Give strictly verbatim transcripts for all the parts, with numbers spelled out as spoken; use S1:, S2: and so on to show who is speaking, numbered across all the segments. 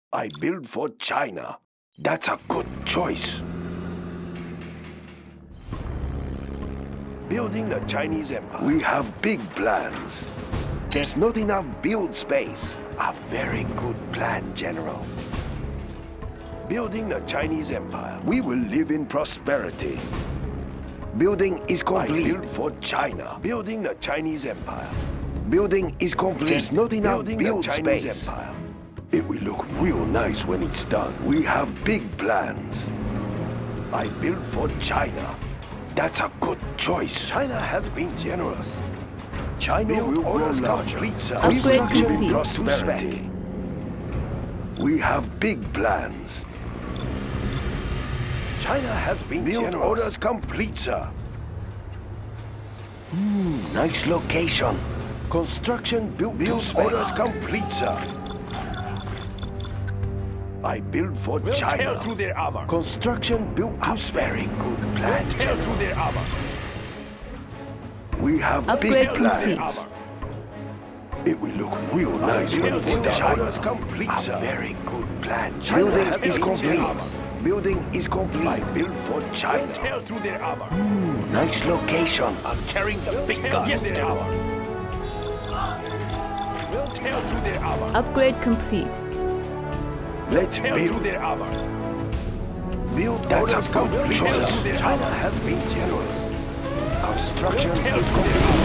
S1: I build for China. That's a good choice. Building the Chinese Empire. We have big plans. There's not enough build space. A very good plan, General. Building the Chinese Empire. We will live in prosperity. Building is complete. I build for China. Building the Chinese Empire. Building is complete. There's not enough Building build the Chinese space. Empire. It will look real nice when it's done. We have big plans. I build for China. That's a good choice. China has been generous. China Build will grow larger.
S2: Upgrade complete.
S1: Prosperity. We have big plans. China has been Build generous. Orders complete, sir. Hmm, nice location. Construction built Build orders complete, sir. I build for we'll China. Tear through their armor. Construction built a very good plan. We'll tear through their armor. We have
S2: Upgrade
S1: big plans. It will look real nice when it's done. China's complete, a sir. Very good plan. China Building is complete. Building is complete. I build for China. We'll tear through their armor. Mm, nice location. I'm carrying the we'll big guns. Yes, their armor. We'll tear through their armor.
S2: Upgrade complete.
S1: Let's build their armor. Build That's a good choice. China has been generous. Construction is complete.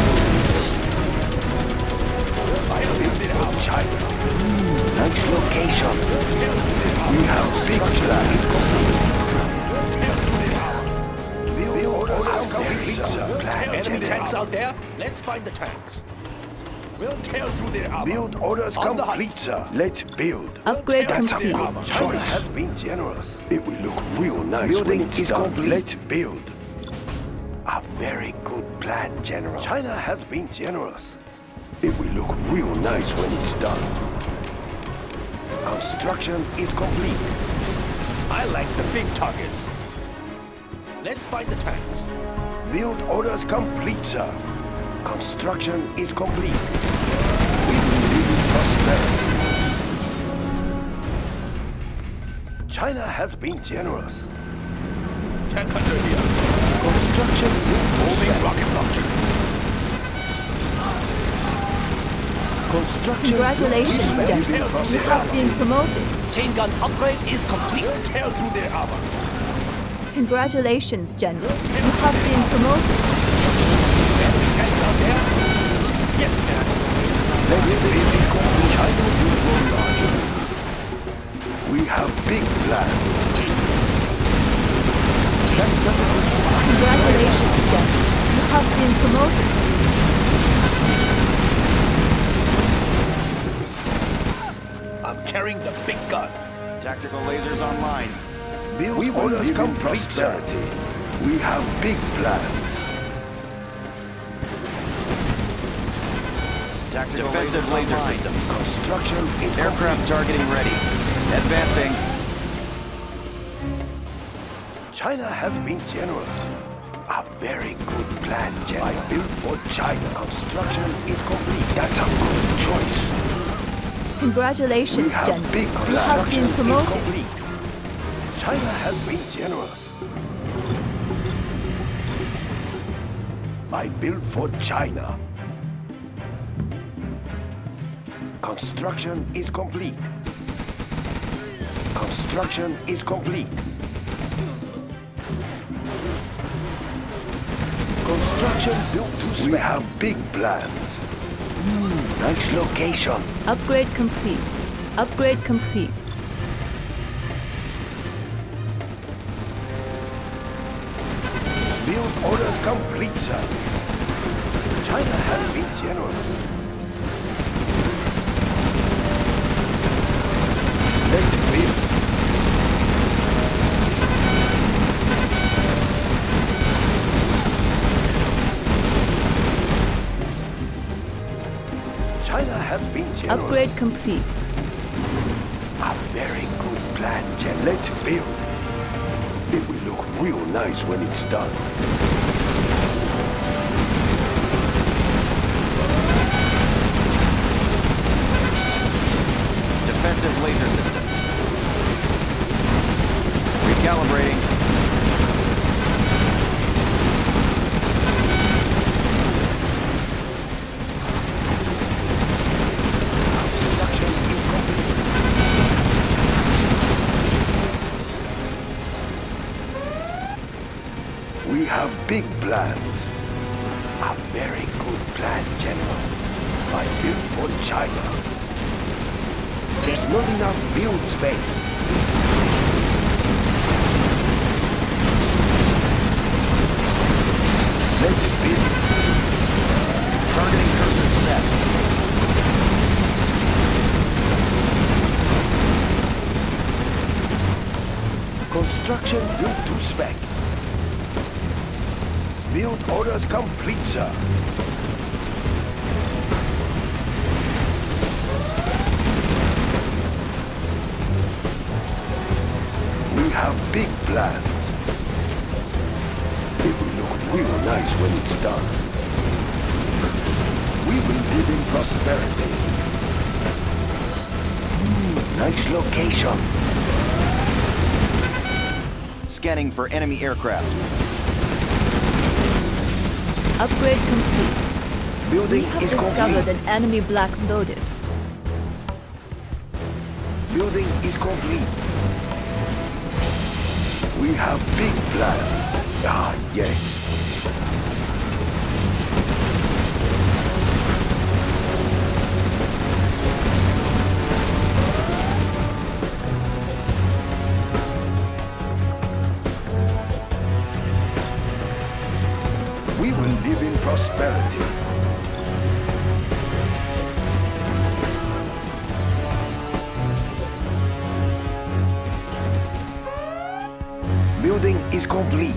S1: I build it out China. Mm, nice location. We have big plans. Build orders complete.
S3: Enemy tanks out there? Let's find the tanks. We'll tear through their armor.
S1: Build orders
S3: On
S1: complete, sir. Let's build.
S2: Upgrade
S1: That's
S2: complete.
S1: a good choice. Has been generous. It will look real nice. Building when it's is done. Complete. Let's build. A very good plan, General. China has been generous. It will look real nice when it's done. Construction is complete.
S3: I like the big targets. Let's find the tanks.
S1: Build orders complete, sir. Construction is complete. We will live in prosperity. China has been generous.
S3: Tank hunter here.
S1: Construction will
S3: moving rocket launcher.
S1: Construction.
S2: Congratulations, General. You have been promoted.
S3: Chain gun upgrade is complete. We'll tear through their armor.
S2: Congratulations, General. You have been promoted.
S3: Yes, sir.
S1: Let's build this company. China will grow larger. We have big plans. That's not a good spot.
S2: Congratulations, General. You have been promoted.
S3: I'm carrying the big gun.
S4: Tactical lasers online.
S1: Build we orders come prosperity. We have big plans.
S4: Tactical defensive laser systems.
S1: Construction is
S4: aircraft complete. Targeting ready. Advancing.
S1: China has been generous. A very good plan, General. I built for China. Construction is complete. That's a good choice.
S2: Congratulations, General.
S1: Big
S2: you have been promoted.
S1: China has been generous. I built for China. Construction is complete. Construction is complete. Construction built to spec. We have big plans. Mm, nice location.
S2: Upgrade complete. Upgrade complete.
S1: Build orders complete, sir. China has been generous. Let's build. China has been generous.
S2: Upgrade complete.
S1: A very good plan, Jen. Let's build. It will look real nice when it's done.
S4: Defensive laser systems. Recalibrating.
S1: Construction is complete. We have big plans. A very good plan, General. I built for China. There's not enough build space. Let's build.
S4: Targeting cursor set.
S1: Construction built to spec. Build orders complete, sir. We have big plans. It will look real nice when it's done. We will live in prosperity. Mm, nice location.
S4: Scanning for enemy aircraft.
S2: Upgrade complete.
S1: Building
S2: We have
S1: is
S2: discovered
S1: complete.
S2: an enemy Black Lotus.
S1: Building is complete. We have big plans. Ah, yes. We will live in prosperity. Building is complete.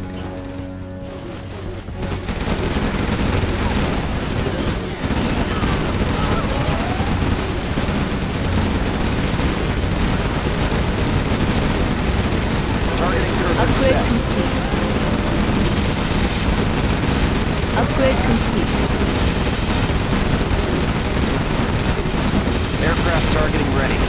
S4: Targeting cursor
S2: Upgrade
S4: set.
S2: complete. Upgrade complete.
S4: Aircraft targeting ready.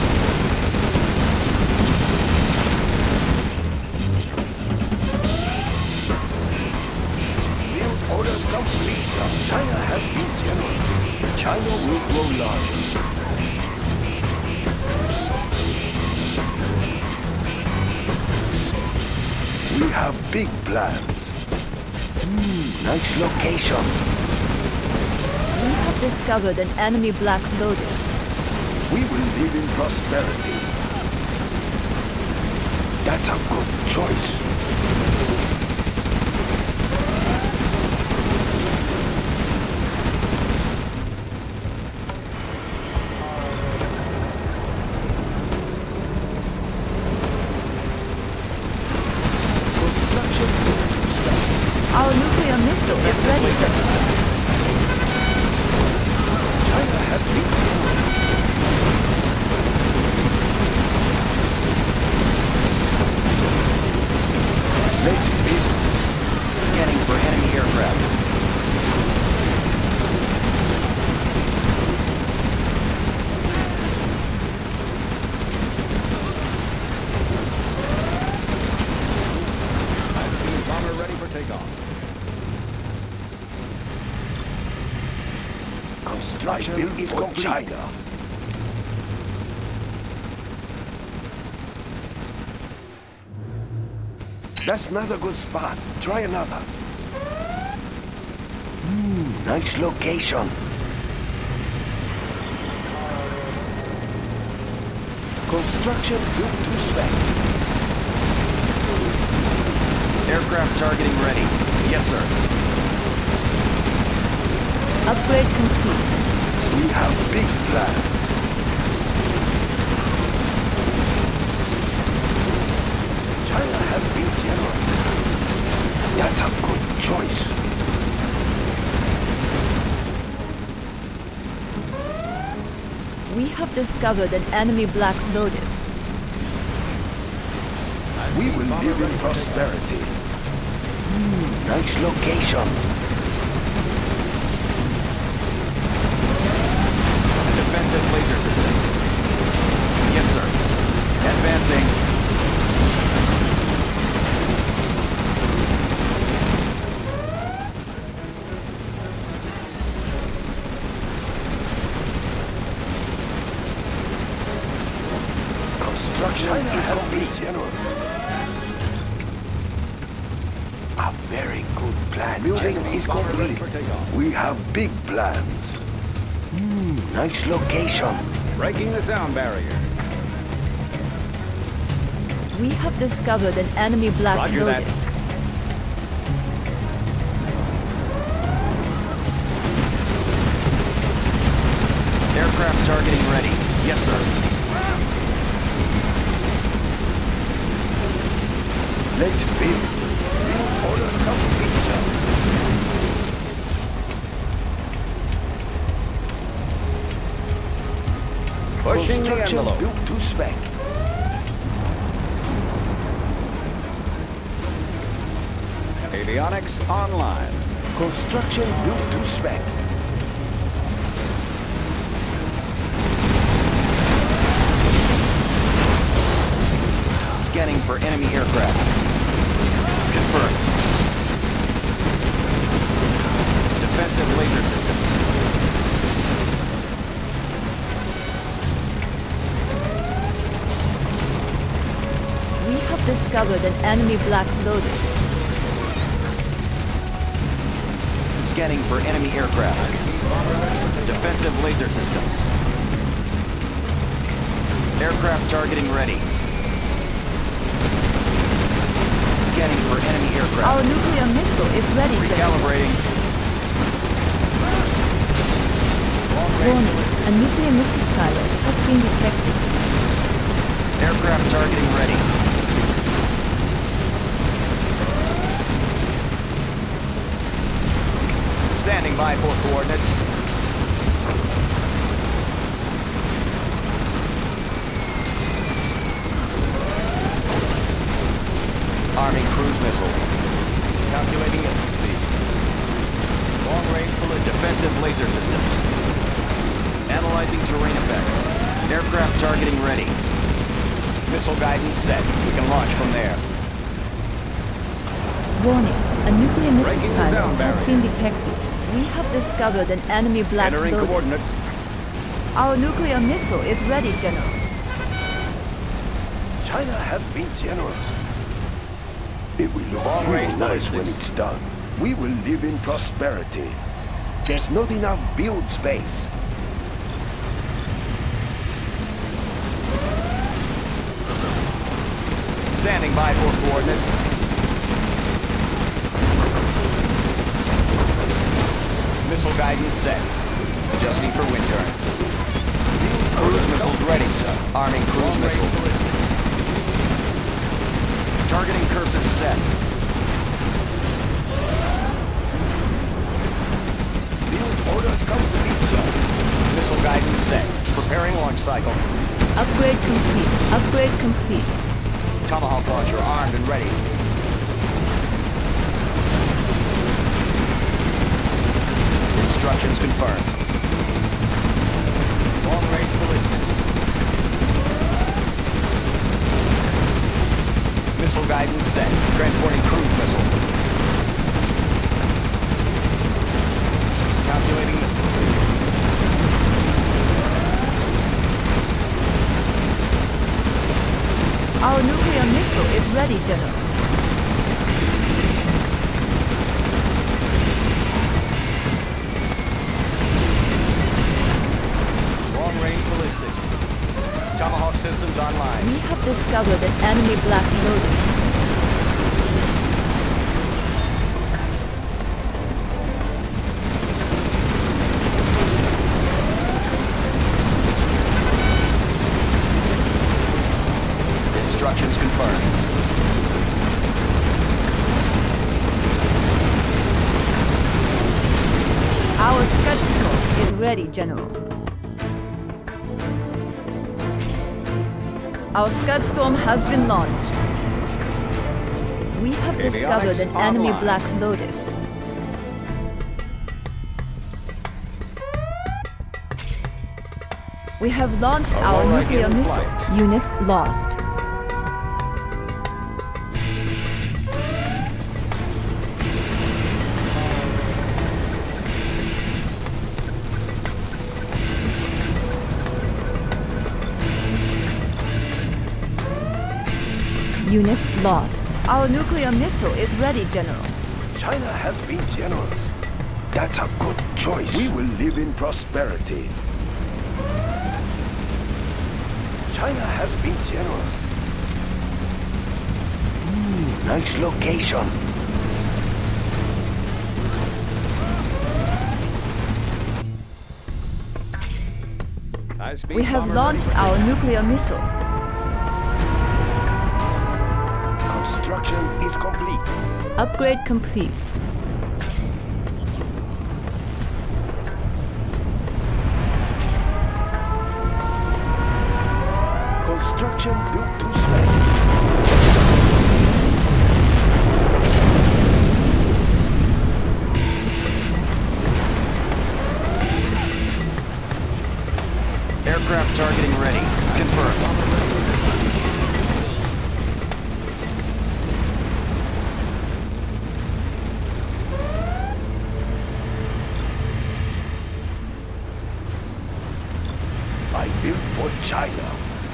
S1: Build orders complete, sir. China has been generous. China will grow larger. We have big plans. Hmm, nice location.
S2: We have discovered an enemy Black Lotus.
S1: We will live in prosperity. That's a good choice. Construction to start.
S2: Our nuclear missile is ready, General.
S1: China has been generous. Let's build.
S4: Scanning for enemy aircraft.
S3: Bomber ready for takeoff.
S1: Construction is complete. China. That's not a good spot. Try another. Hmm, nice location. Construction built to spec.
S4: Aircraft targeting ready. Yes, sir.
S2: Upgrade complete.
S1: We have big plans. China has been generous. That's a good choice.
S2: We have discovered an enemy Black Lotus.
S1: We will live in prosperity. Hmm, nice location.
S4: Defensive laser systems. Yes, sir. Advancing.
S1: A very good plan. Building is complete. We have big plans. Hmm, nice location.
S3: Breaking the sound barrier.
S2: We have discovered an enemy Black
S3: Roger that.
S2: Lotus.
S4: Aircraft targeting ready. Yes, sir.
S1: Let's build. Build orders complete, sir.
S3: Pushing the
S1: Construction
S3: envelope.
S1: built to spec.
S3: Avionics online.
S1: Construction built to spec.
S4: Scanning for enemy aircraft. Confirmed. Defensive laser systems.
S2: We have discovered an enemy Black Lotus.
S4: Scanning for enemy aircraft. Defensive laser systems. Aircraft targeting ready. Scanning for enemy aircraft.
S2: Our nuclear missile is ready, General.
S4: Recalibrating.
S2: Warning, a nuclear missile silo has been detected.
S4: Aircraft targeting ready. Standing by for coordinates. Arming cruise missile.
S3: Calculating missile speed. Long range ballistic.
S4: Defensive laser systems. Analyzing terrain effects. Aircraft targeting ready.
S3: Missile guidance set. We can launch from there.
S2: Warning, a nuclear missile
S3: Breaking the
S2: silo
S3: sound
S2: has
S3: barrier.
S2: been detected. We have discovered an enemy Black
S3: Entering
S2: Lotus.
S3: coordinates.
S2: Our nuclear missile is ready, General.
S1: China has been generous. It will look
S3: Long
S1: really
S3: range
S1: nice when
S3: ballistics.
S1: it's done. We will live in prosperity. There's not enough build space.
S3: Standing by for coordinates. Missile guidance set. Adjusting for wind turn. Cruise missiles ready, sir.
S4: Arming cruise
S3: Long range
S4: missile.
S3: ballistic.
S4: Targeting cursor set.
S1: Build orders complete, sir.
S3: Missile guidance set. Preparing launch cycle.
S2: Upgrade complete. Upgrade complete.
S3: Tomahawk launcher armed and ready. Instructions confirmed. Long range ballistics. Missile guidance set. Transporting cruise missile. Calculating missile speed.
S2: Our nuclear missile is ready, General.
S3: Long range ballistics. Tomahawk systems online.
S2: We have discovered an enemy Black Lotus.
S3: Instructions confirmed.
S2: Our Scud Storm is ready, General. Our Scud Storm has been launched. We have discovered an
S3: Avionics
S2: enemy
S3: online.
S2: Black Lotus. We have launched our
S3: Aurora
S2: nuclear
S3: in
S2: missile.
S3: flight.
S2: Unit lost. Unit lost. Our nuclear missile is ready, General.
S1: China has been generous. That's a good choice. We will live in prosperity. China has been generous. Mm, nice location.
S2: We have launched our nuclear missile.
S1: Construction is complete.
S2: Upgrade complete.
S1: Construction built to spec.
S3: Aircraft targeting ready. Confirmed.
S1: I built for China.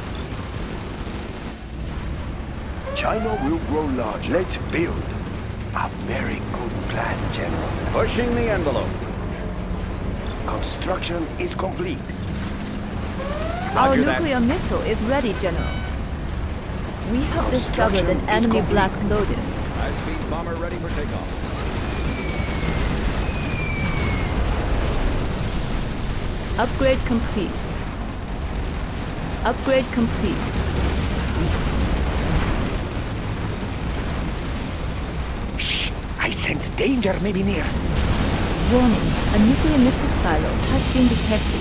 S1: China will grow large. Let's build. A very good plan, General.
S4: Pushing the envelope.
S1: Construction is complete.
S2: Our
S4: Roger that.
S2: nuclear missile is ready, General. We have discovered an
S1: Construction is
S2: enemy
S1: complete.
S2: Black Lotus.
S4: High-speed bomber ready for takeoff.
S2: Upgrade complete. Upgrade complete.
S1: Shh! I sense danger may be near.
S2: Warning, a nuclear missile silo has been detected.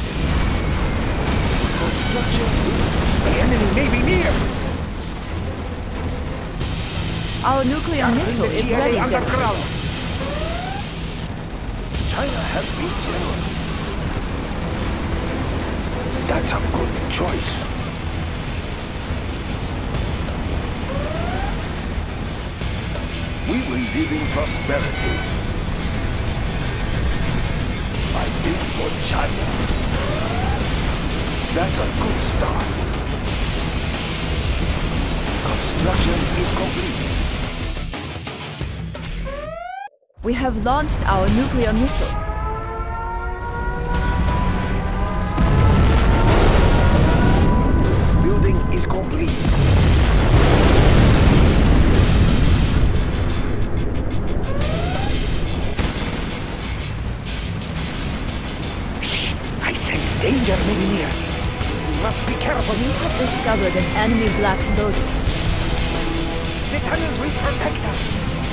S1: Construction the enemy may be near.
S2: Our nuclear missile is ready, General.
S1: China has been generous. That's a good choice. We will live in prosperity. I built for China. That's a good start. Construction is complete.
S2: We have launched our nuclear missile.
S1: Building is complete. Shh! I sense danger may be near. We must be careful.
S2: We have discovered an enemy Black Lotus.
S1: The tunnels will protect us.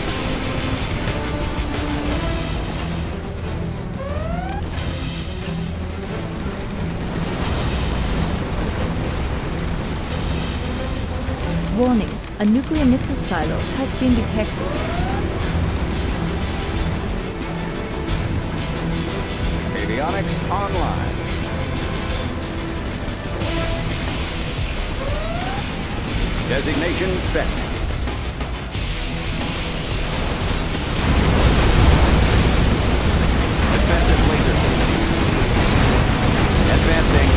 S2: Warning, a nuclear missile silo has been detected.
S4: Avionics online. Designation set. Defensive laser system. Advancing.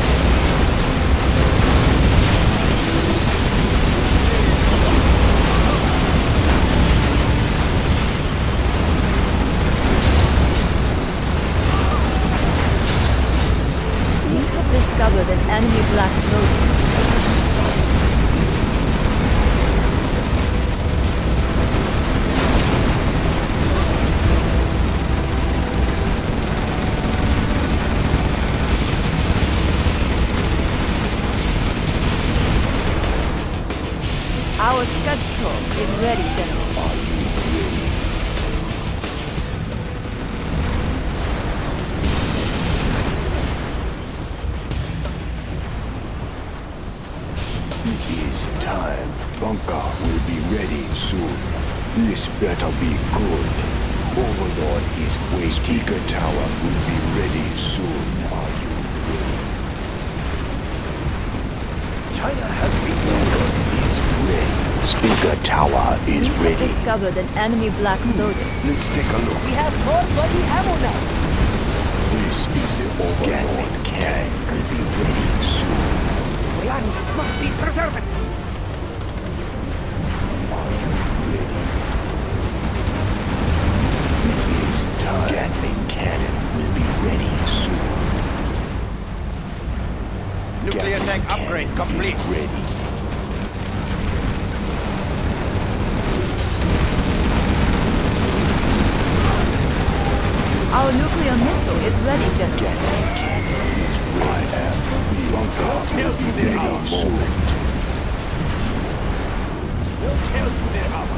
S2: We have discovered an enemy Black Lotus. Our Scud Storm is ready, General.
S1: It is time. Bunker will be ready soon. This better be good. Overlord is waiting. Speaker Tower will be ready soon. Are you ready? China has been is ready. Speaker Tower is
S2: We have
S1: ready.
S2: discovered an enemy Black Lotus.
S1: Let's take a look.
S5: We have more bloody ammo now.
S1: This is the Overlord tank. Will be ready soon.
S5: Land must be preserved.
S1: Are you
S3: complete.
S1: Ready.
S2: Our nuclear missile is ready, General.
S1: Gatling cannon is ready. I am the bunker will be ready soon. We'll tell you their hour.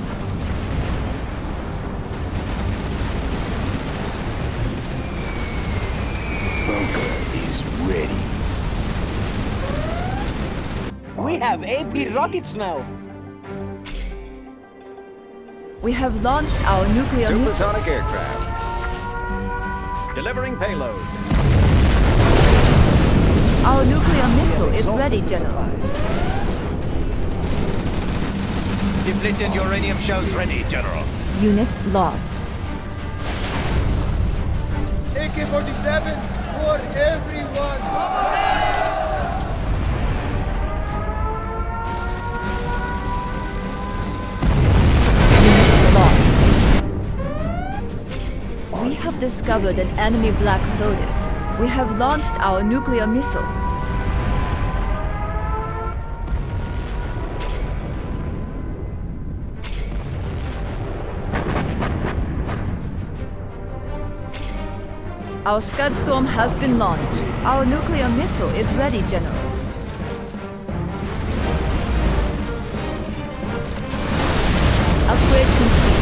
S1: Bunker is ready.
S5: We have A P rockets now.
S2: We have launched our nuclear missile.
S4: Supersonic aircraft. Delivering payload.
S2: Our nuclear missile is ready, General.
S3: Depleted uranium shells ready, General.
S2: Unit lost.
S6: A K forty-sevens for everyone!
S2: We have discovered an enemy Black Lotus. We have launched our nuclear missile. Our Scud Storm has been launched. Our nuclear missile is ready, General. Upgrade complete.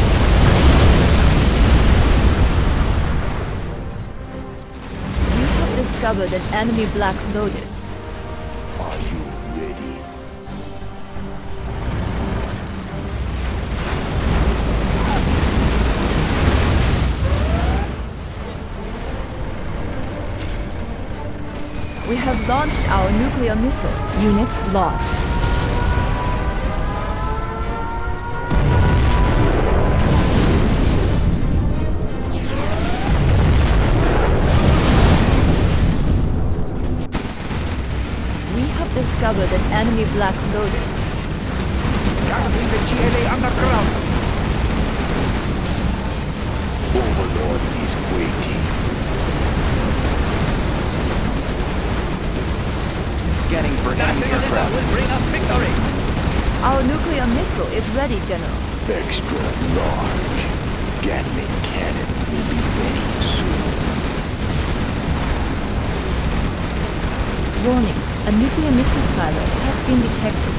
S2: Discovered an enemy Black Lotus.
S1: Are you ready?
S2: We have launched our nuclear missile. Unit lost. Discovered an enemy Black Lotus.
S3: Targeting the G L A underground.
S1: Overlord is waiting.
S3: Scanning for enemy aircraft.
S4: will bring us victory.
S2: Our nuclear missile is ready, General.
S1: Extra large. Gatling cannon will be ready soon.
S2: Warning. A nuclear missile silo has been detected.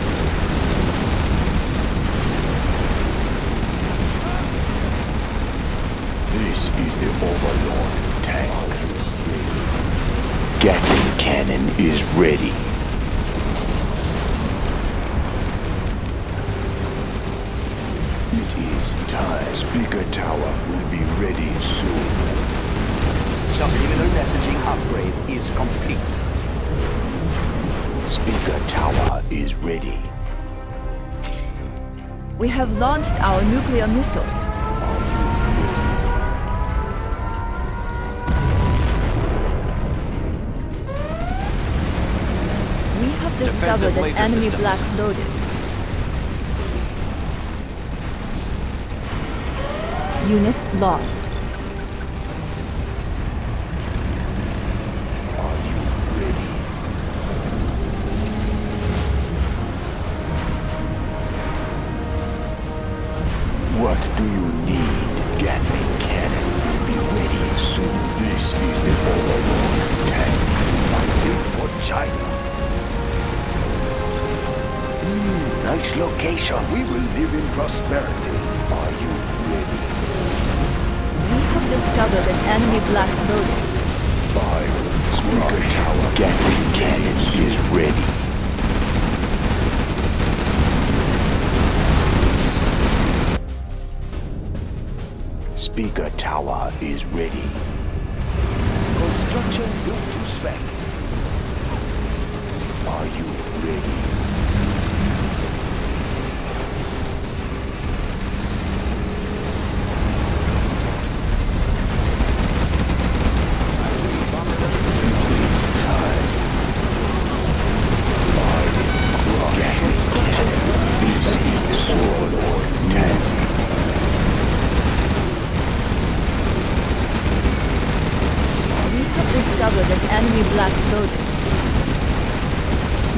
S1: This is the Overlord tank. Gatling cannon is ready. It is time. Speaker tower will be ready soon.
S3: Subliminal messaging upgrade is complete.
S1: Speaker tower is ready.
S2: We have launched our nuclear missile. We have discovered
S3: Defensive
S2: an
S3: laser
S2: enemy
S3: systems.
S2: Black Lotus. Unit lost.
S1: Are you ready? What do you need? Gatling cannon will be ready soon. This is the Overlord tank. Fighting for China. Mm, nice location. We will live in prosperity. Are you ready?
S2: We have discovered an enemy Black Lotus.
S1: Fire. Speaker tower. Gatling cannon is ready. Speaker tower is ready. Construction built to spec. Are you ready?
S2: Discovered an enemy Black Lotus.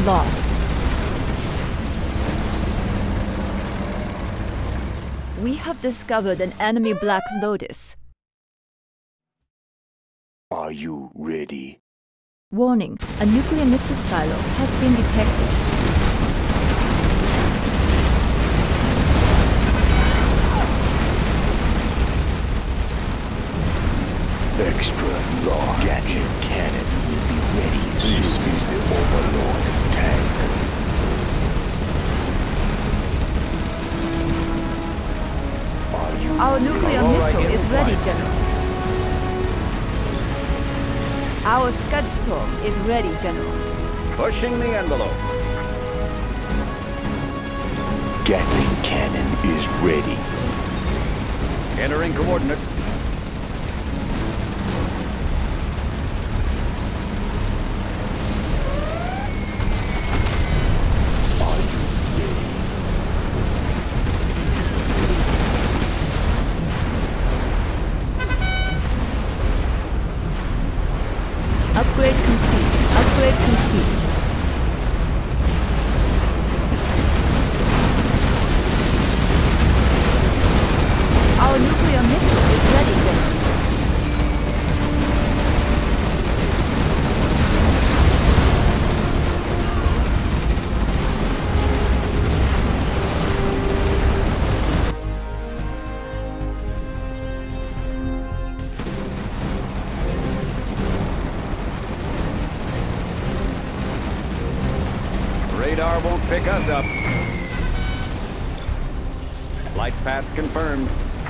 S2: lost. We have discovered an enemy Black Lotus.
S1: Are you ready?
S2: Warning, a nuclear missile silo has been detected.
S1: Extra large gadget cannon will be ready. This is the Overlord tank. Are you
S2: Our nuclear
S3: All right,
S2: missile
S3: in
S2: is ready,
S3: flight.
S2: General. Our Scud Storm is ready, General.
S3: Pushing the envelope.
S1: Gatling cannon is ready.
S3: Entering coordinates.
S1: Are you ready?
S2: Upgrade complete. Upgrade complete. Our nuclear missile is ready, General.
S3: Radar won't pick us up. Flight path confirmed.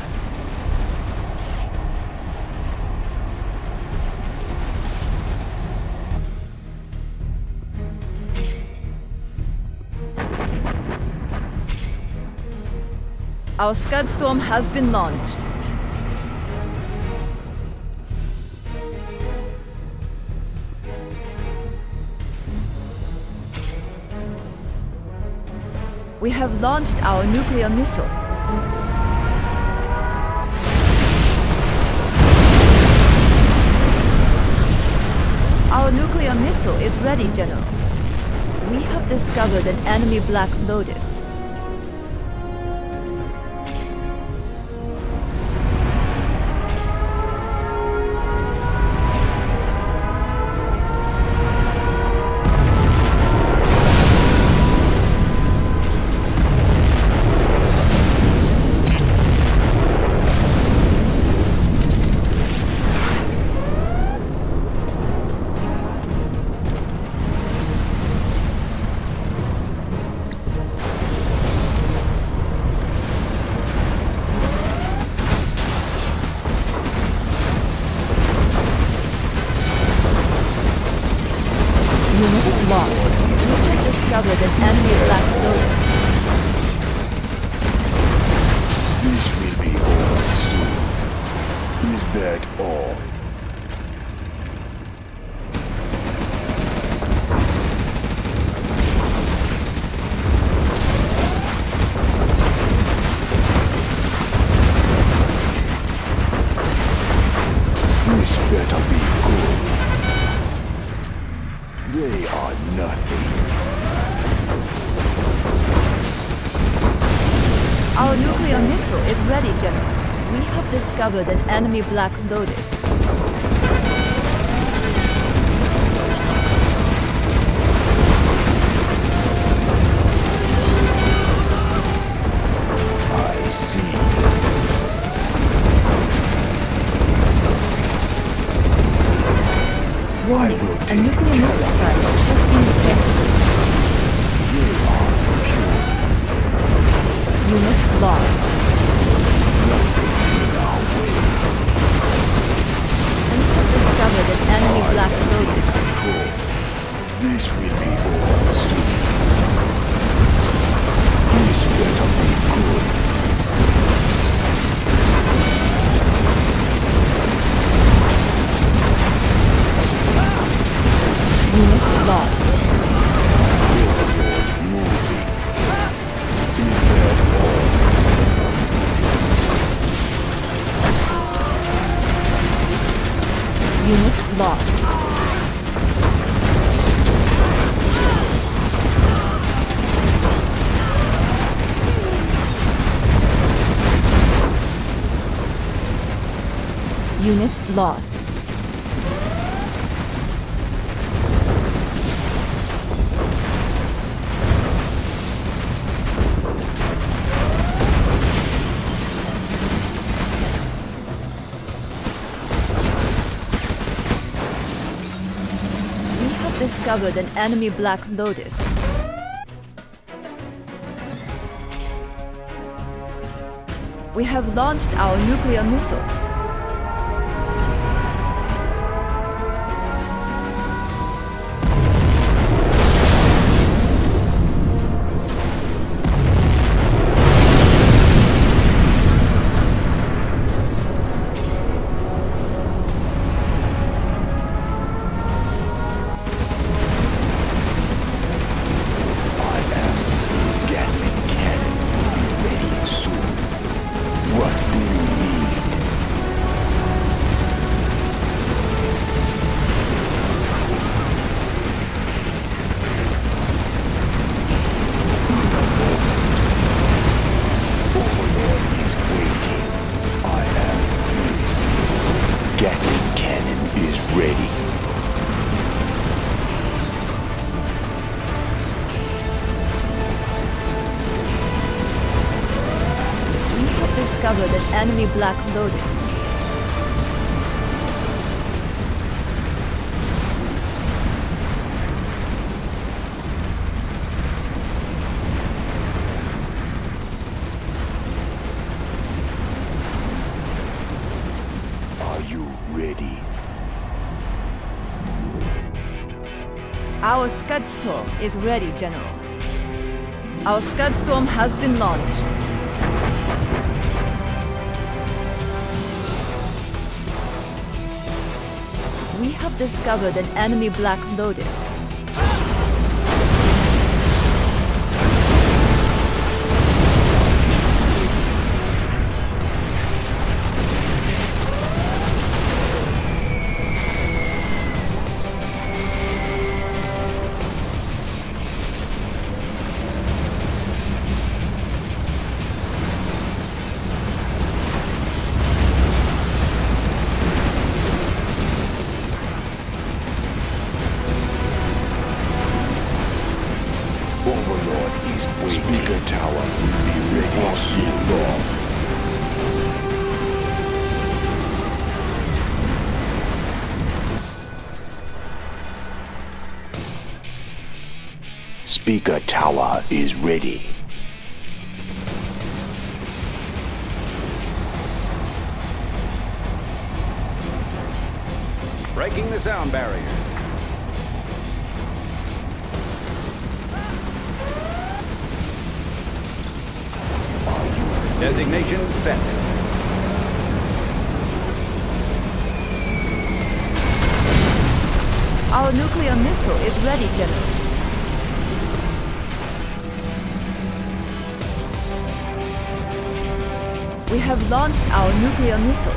S2: Our Scud Storm has been launched. We have launched our nuclear missile. Our nuclear missile is ready, General. We have discovered an enemy Black Lotus. Unit lost. We have discovered an enemy Black Lotus.
S1: This will be over soon. Is that all? This better be good. They are nothing.
S2: Our nuclear missile is ready, General. We have discovered an enemy Black Lotus.
S1: I see.
S2: Warning,
S1: will
S2: a
S1: take
S2: nuclear missile
S1: care of
S2: silo has been detected.
S1: You are pure.
S2: Unit lost.
S1: Nothing in our way.
S2: Unit lost. We have discovered an enemy Black Lotus. We have launched our nuclear missile. Discovered an enemy Black Lotus.
S1: Are you ready?
S2: Our Scudstorm is ready, General. Our Scudstorm has been launched. We have discovered an enemy Black Lotus.
S1: Overlord is waiting. Speaker Tower will be ready soon. Long. Speaker Tower is ready.
S4: Breaking the sound barrier. Designation set.
S2: Our nuclear missile is ready, General. We have launched our nuclear missile.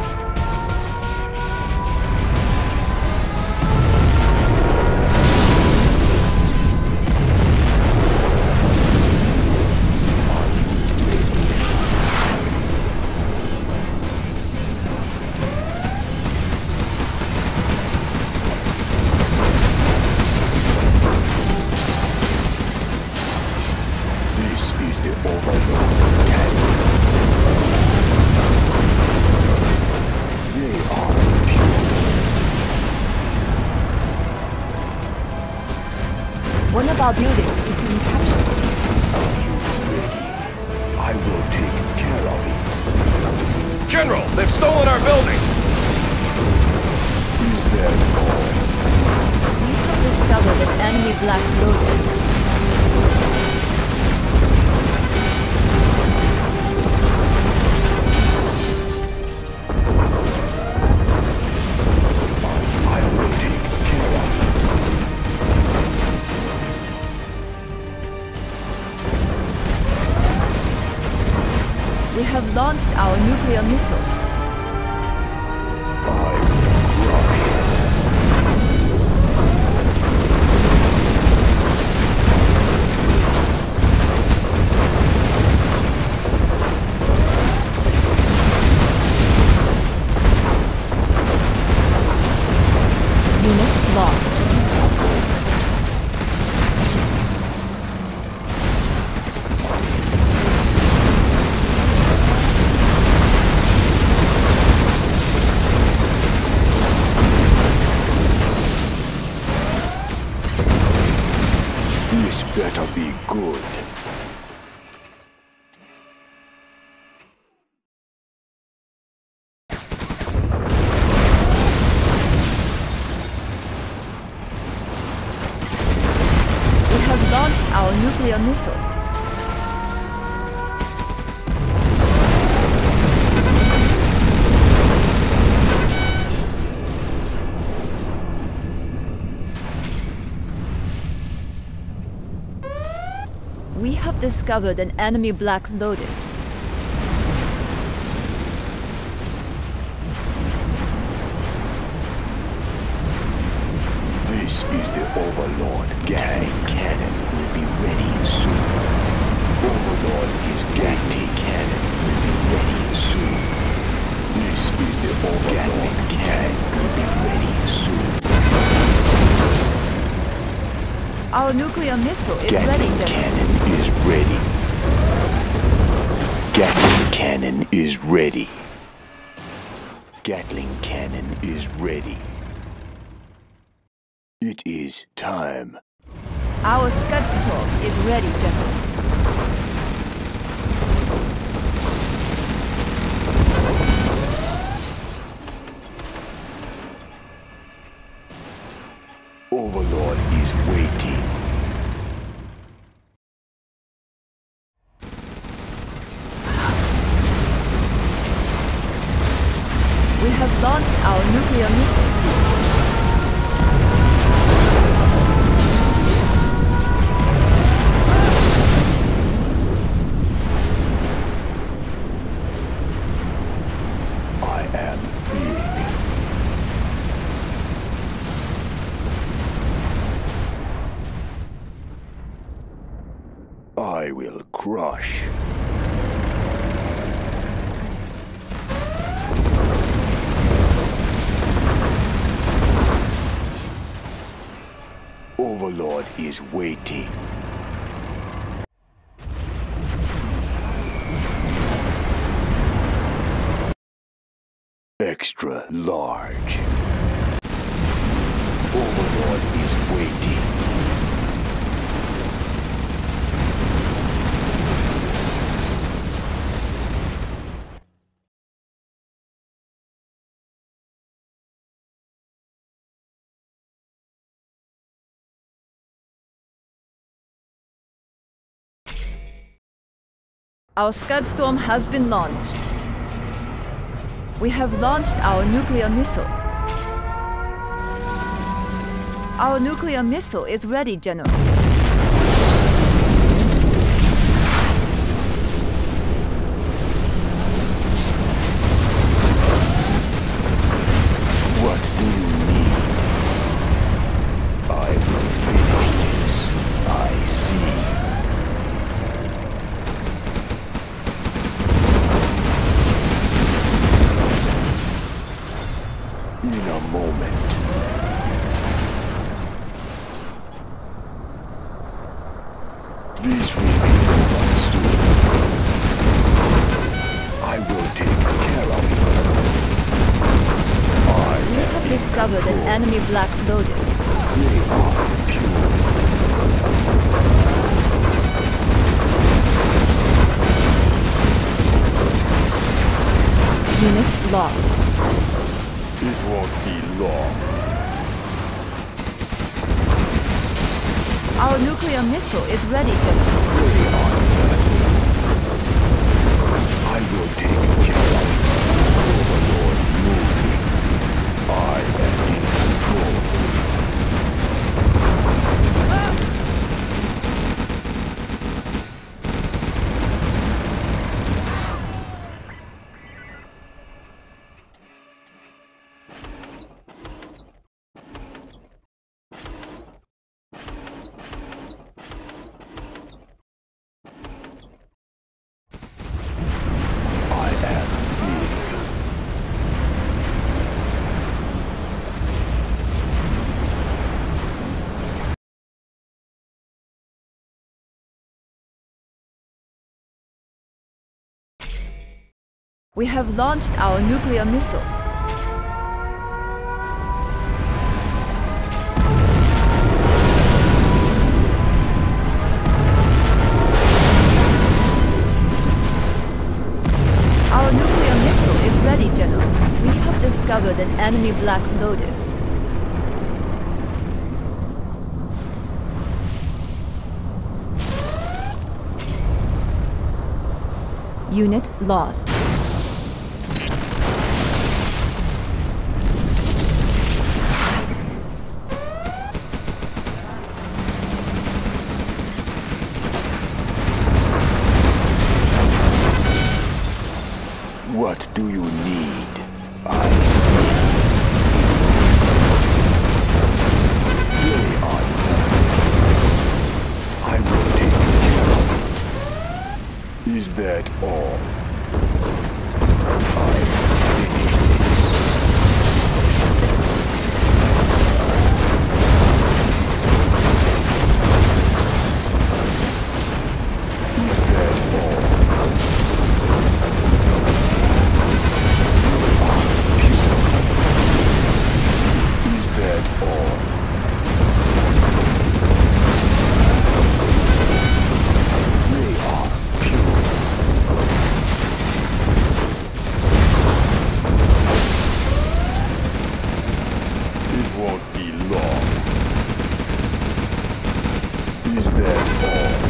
S2: One of our buildings is being captured.
S1: Are you ready? I will take care of it.
S4: General, they've stolen our building!
S1: Is there more?
S2: We have discovered an enemy Black Lotus.
S1: I will take care of it.
S2: We have launched our nuclear missile.
S1: I will crush. Good.
S2: We have launched our nuclear missile. We have discovered an enemy Black Lotus.
S1: This is the Overlord. Gatling cannon will be ready soon. Overlord is Gatling cannon will be ready soon. This is the Overlord. Gatling cannon will be ready soon.
S2: Our nuclear missile is
S1: Gatling
S2: ready, General.
S1: cannon is ready. Gatling cannon is ready. Gatling cannon is ready. It is time.
S2: Our Scudstorm is ready, General.
S1: Overlord is waiting.
S2: We have launched our nuclear missile.
S1: I am big. I will crush. Overlord is waiting. Extra large. Overlord is waiting.
S2: Our Scudstorm has been launched. We have launched our nuclear missile. Our nuclear missile is ready, General.
S1: What do you need? I will finish this. I see. In a moment. This will be over soon. I will take care of it. I
S2: We
S1: am
S2: have
S1: in
S2: discovered an
S1: control.
S2: enemy Black Lotus.
S1: They are pure.
S2: Unit lost.
S1: It won't be long.
S2: Our nuclear missile is ready, General.
S1: They are dead. I will take care of it. Overlord moving. I am in control. I am big.
S2: We have launched our nuclear missile. enemy Black Lotus. Unit lost.
S1: What do you need? I see. Really are you? I will take care of it. Is that all? I finished this. Is that all? Is that all? They are pure. It won't be long. Is that all?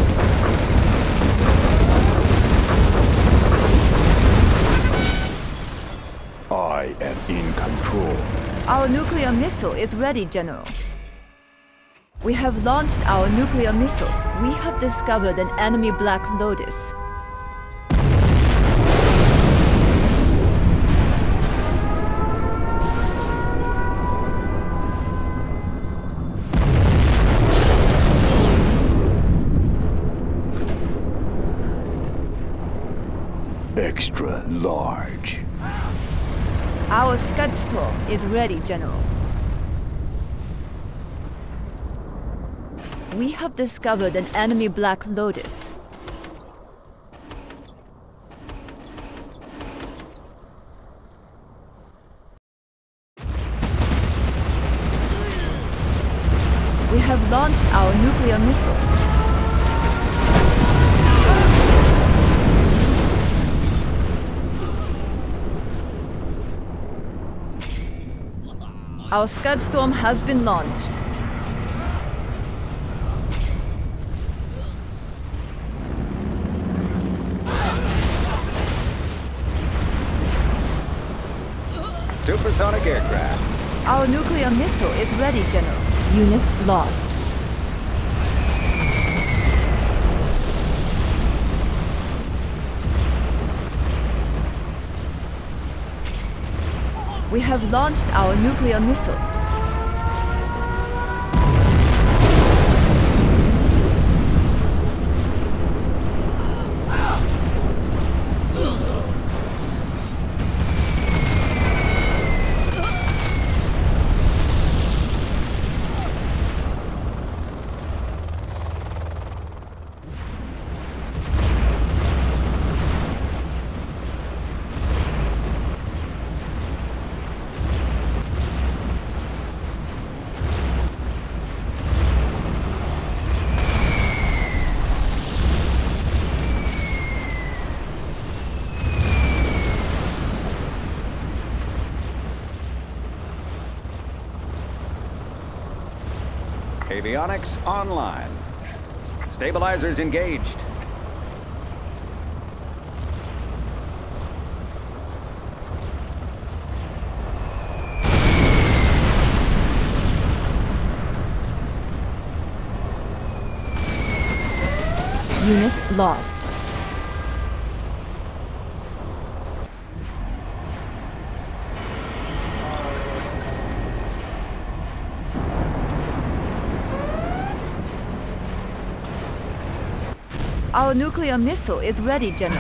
S1: I am in control.
S2: Our nuclear missile is ready, General. We have launched our nuclear missile. We have discovered an enemy Black Lotus.
S1: Extra large.
S2: Our Scud Storm is ready, General. We have discovered an enemy Black Lotus. We have launched our nuclear missile. Our Scud Storm has been launched.
S3: Supersonic aircraft.
S2: Our nuclear missile is ready, General. Unit lost. We have launched our nuclear missile.
S3: Avionics online. Stabilizers engaged.
S2: Unit lost. Our nuclear missile is ready, General.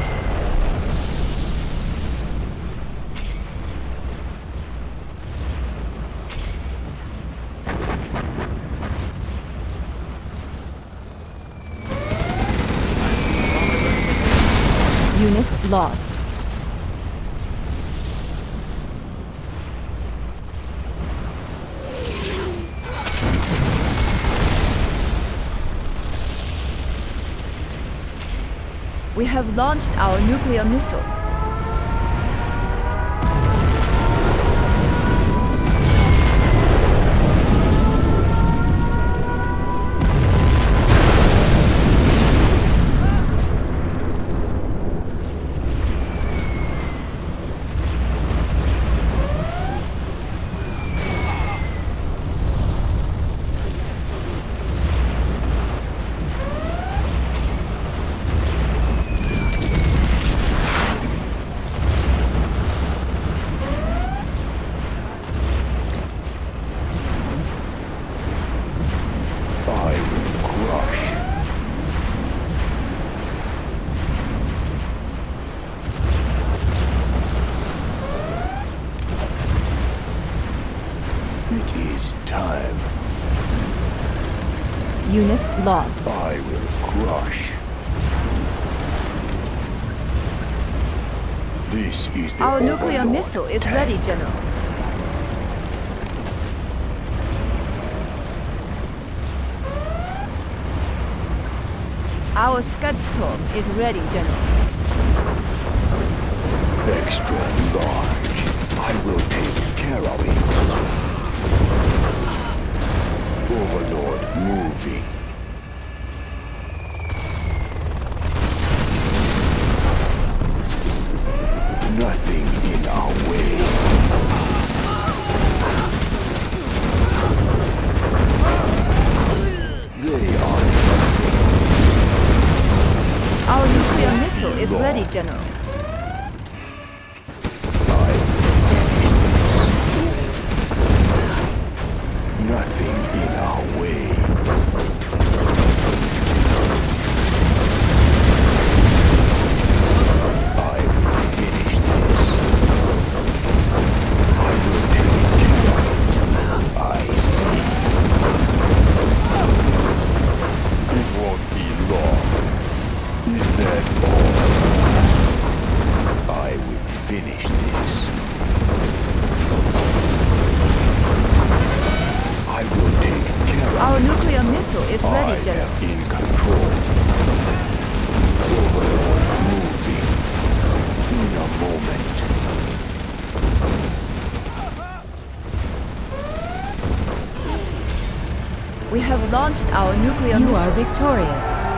S2: Unit lost. We have launched our nuclear missile. Unit lost.
S1: I will crush. This is the
S2: Our nuclear
S1: Overlord
S2: missile is
S1: tank.
S2: ready, General. Our Scud Storm is ready, General.
S1: Extra large. I will take care of it. Overlord moving. Nothing in our way. They are nothing.
S2: Our nuclear missile is ready, General.
S1: Nothing in our way. I will finish this. I will take care of it. I see. It won't be long. Is that all? I will finish this. I will take care of
S2: Our
S1: it.
S2: nuclear missile is ready,
S1: I
S2: General.
S1: am in control. Overlord moving in a moment.
S2: We have launched our nuclear
S7: You
S2: missile.
S7: are victorious.